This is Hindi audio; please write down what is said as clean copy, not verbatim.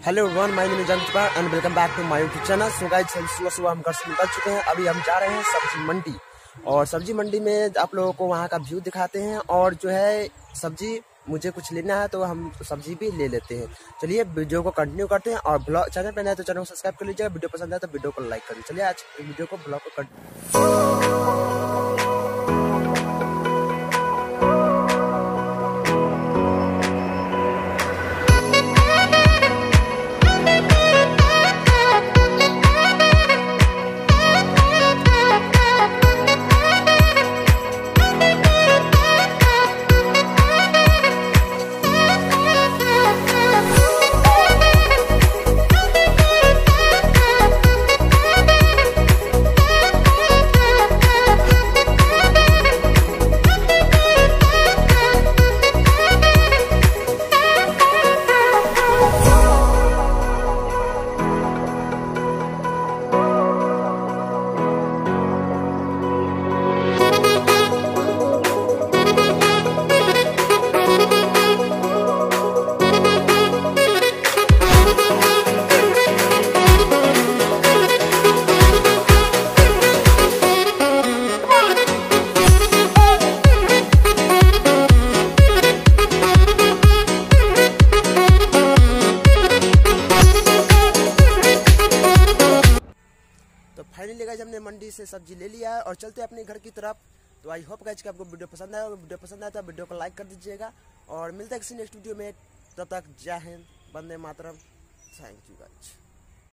Hello everyone, my name is Ankit and welcome back to my YouTube channel. So guys, सुबह हम घर से निकल चुके हैं। अभी हम जा रहे हैं सब्जी मंडी, और सब्जी मंडी में आप लोगों को वहां का व्यू दिखाते हैं। और जो है सब्जी मुझे कुछ लेना है तो हम सब्जी भी ले लेते हैं। चलिए वीडियो को कंटिन्यू करते हैं। और ब्लॉग चैनल पे नए तो चैनल को सब्सक्राइब कर लीजिएगा। वीडियो पसंद आए तो वीडियो को लाइक करिए। चलिए आज वीडियो को ब्लॉग को तो फाइनली गाइस हमने मंडी से सब्जी ले लिया है और चलते हैं अपने घर की तरफ। तो आई होप गाइस कि आपको वीडियो पसंद आया। वीडियो पसंद आया तो वीडियो को लाइक कर दीजिएगा और मिलते हैं किसी नेक्स्ट वीडियो में। तब तक जय हिंद, वंदे मातरम, थैंक यू गाइस।